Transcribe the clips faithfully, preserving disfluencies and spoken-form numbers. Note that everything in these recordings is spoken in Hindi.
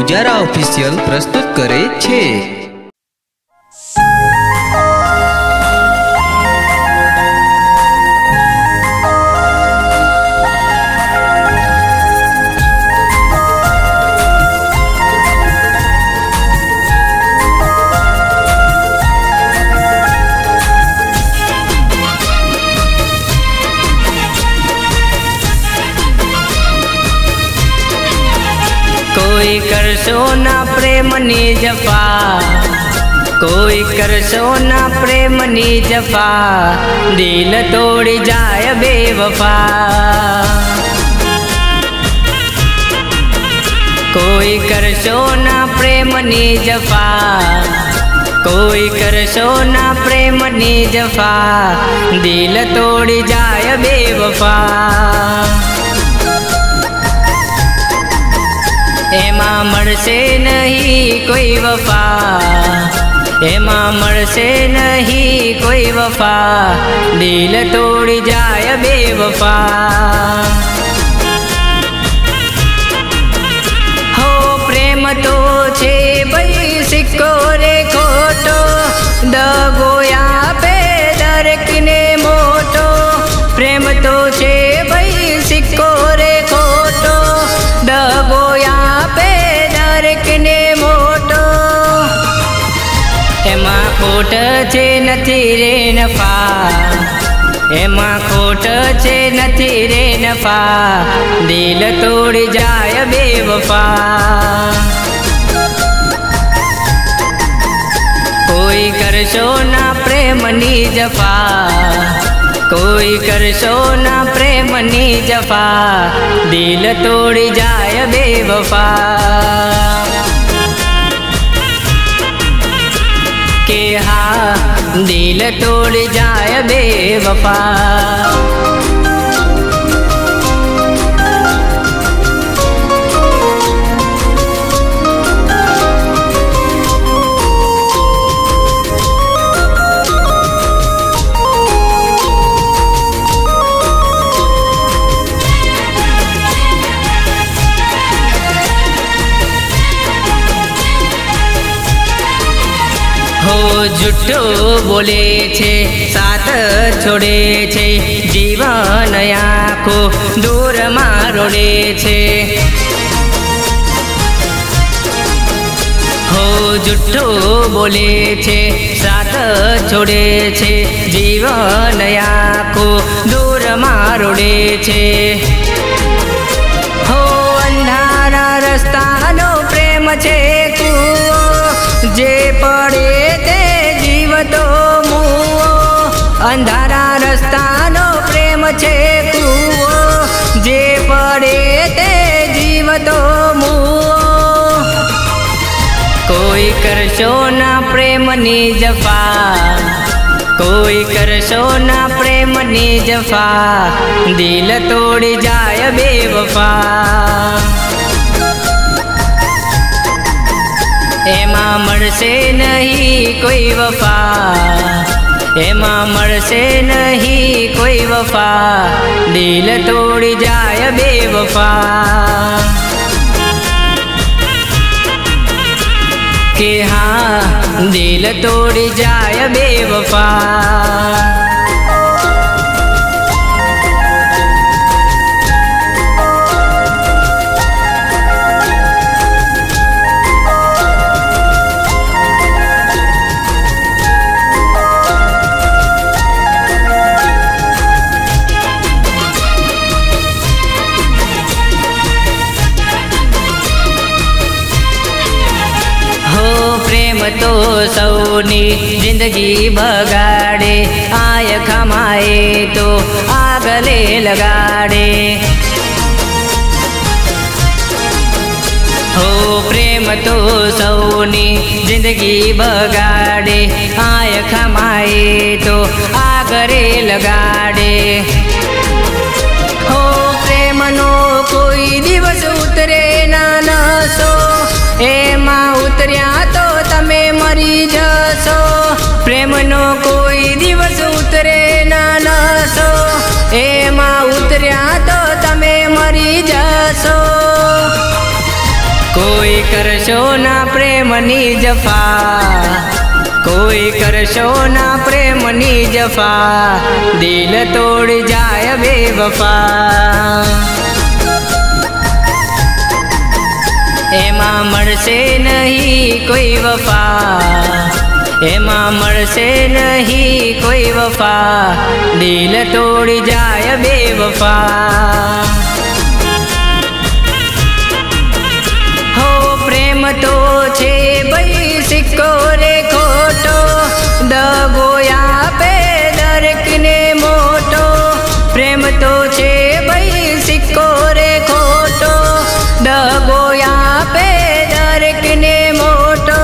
पुजारा ऑफिशियल प्रस्तुत करे छे। कोई करशो ना प्रेम नी जफा, कोई करशो ना प्रेम नी जफा, दिल तोड़ी जाए बेवफा। कोई करशो ना प्रेम नी जफा, कोई करशो ना प्रेम नी जफा, दिल तोड़ी जाए बेवफा। एमा मरसे नहीं कोई वफा, एमा मरसे नहीं कोई वफा, दिल तोड़ी जाए बेवफा। हो प्रेम तो छे भाई सिक्को रे खोटो, दगोया पे दरकने मोटो। प्रेम तो छे भाई सिक्को रे खोटो, दगोया ने मोटो। एमा खोट छे नथी रे नफा, एमा खोट छे नथी रे नफा, दिल तोड़ी जाए बेवफा। कोई करशो ना प्रेम नी जफा, कोई करशो ना प्रेम नी जफा, दिल तोड़ी जाए बेवफा। के हाँ दिल तोड़ जाए बेवफा। हो झूठो बोले छे साथ छोड़े छे, जीवन आखो दूर मारोड़े छे। हो झूठो बोले छे साथ छोड़े छे, जीवन आखो दूर मारोड़े छे। हो अंधारा रस्ता नो प्रेम छे कुओ, जे पड़े ते जीव तो मुओ। अंधारा रस्ता नो प्रेम छे कुओ, जे पड़े ते जीव तो मुओ। कोई करशो ना प्रेम नी जफा, कोई करशो ना प्रेम नी जफा, दिल तोड़ी जाए बेवफा। एमा मरसे नहीं कोई वफा, एमा मरसे नहीं कोई वफा, दिल तोड़ी जाए बेवफा। के हाँ दिल तोड़ी जाए बेवफा। तो सौनी जिंदगी बगाड़े, आय कमाए तो आगले लगाड़े। हो प्रेम तो सौनी जिंदगी बगाड़े, आय कमाए तो आगरे लगाड़े। हो प्रेम नो कोई दिवस उतरे ना नसो, एमा उतर्या तो तमे मरी जसो। प्रेम नो कोई दिवस उतरे ना नसो, एमा उतर्या तो तमे मरी जसो। कोई करशो ना प्रेमनी जफा, कोई करशो ना प्रेमनी जफा, दिल तोड़ जाय बेवफा। एमा मरसे नहीं कोई वफा, एमा मरसे नहीं कोई वफा, दिल तोड़ जाय बेवफा। हो प्रेम तो छे भाई सिक्को रे खोटो, दगोया पे दरक ने मोटो। प्रेम तो छे भाई सिक्को रे खोटो, दगोया पे दरक ने मोटो।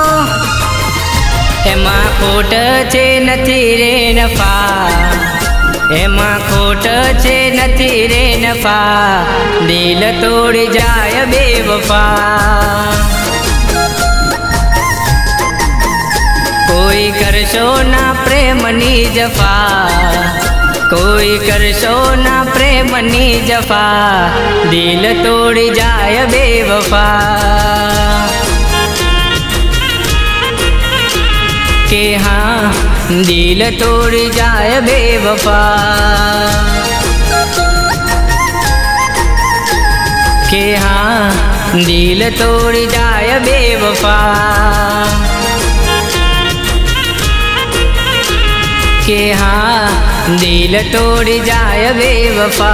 एमा खोट छे नथी रे नफा, एमा खोट छे नथी रे नफा, दिल तोड़ जाय बेवफा। कोई करशो ना प्रेमनी जफा, कोई करशो ना प्रेमनी जफा, दिल तोड़ जाय बेवफा। के हाँ दिल तोड़ जाय बेवफा, के हाँ दिल तोड़ जाय बेवफा, के हाँ दिल तोड़ जाय बेवफा।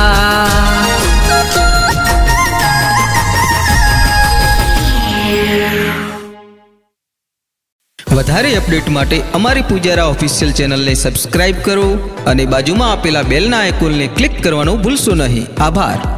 વધારે અપડેટ માટે અમારી પૂજારા ઓફિશિયલ ચેનલને સબસ્ક્રાઇબ કરો અને બાજુમાં આપેલા બેલના આઇકોનને ક્લિક કરવાનું ભૂલશો નહીં। આભાર।